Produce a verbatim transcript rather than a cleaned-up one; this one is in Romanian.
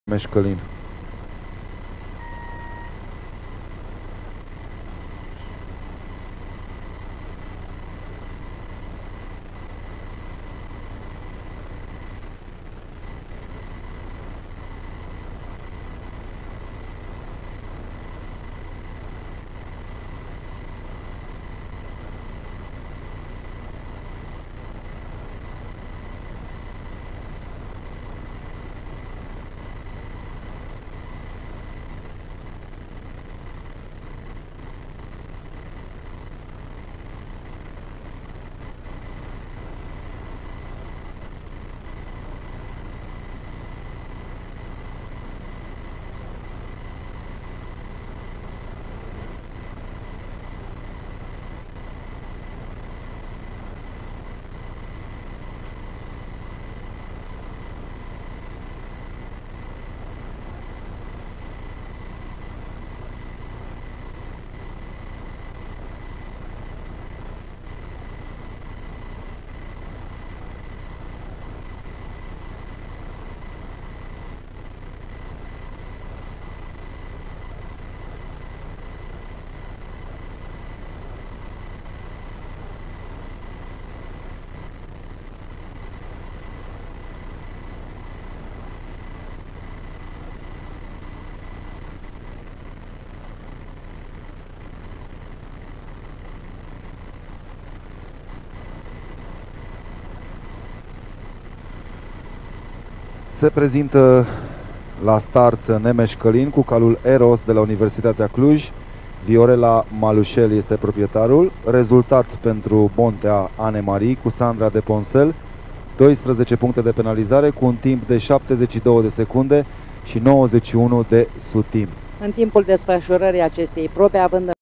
Meșcălin. Se prezintă la start Nemes Călin cu calul Eros de la Universitatea Cluj. Viorela Malușel este proprietarul. Rezultat pentru Montea Anne-Marie cu Sandra de Ponsel. doisprezece puncte de penalizare cu un timp de șaptezeci și două de secunde și nouăzeci și unu de sutim. În timpul desfășurării acestei probe, având